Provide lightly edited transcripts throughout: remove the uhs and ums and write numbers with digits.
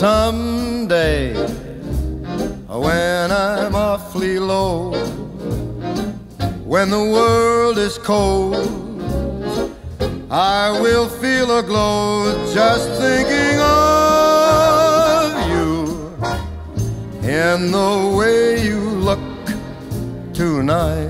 Someday, when I'm awfully low, when the world is cold, I will feel a glow just thinking of you in the way you look tonight.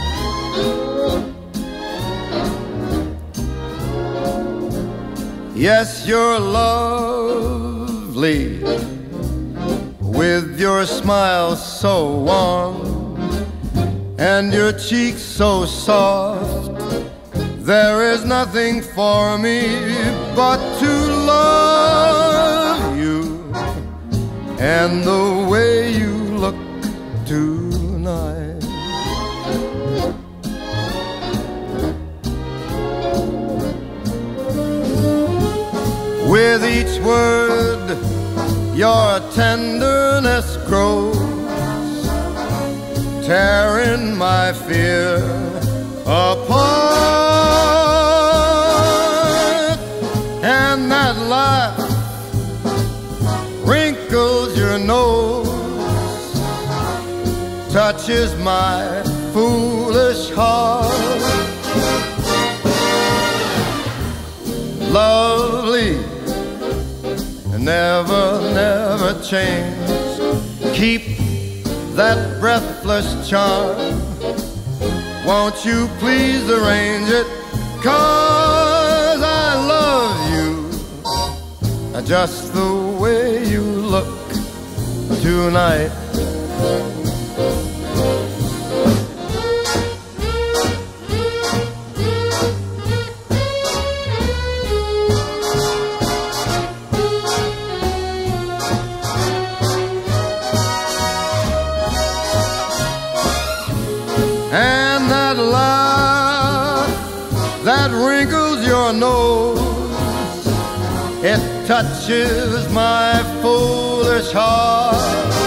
Yes, you're lovely, with your smile so warm and your cheeks so soft. There is nothing for me but to love you and the way you look tonight. With each word, your tenderness grows, tearing my fear apart. And that laugh wrinkles your nose, touches my foolish heart. Lovely, never, never change. Keep that breathless charm. Won't you please arrange it? 'Cause I love you just the way you look tonight. And that laugh that wrinkles your nose, it touches my foolish heart.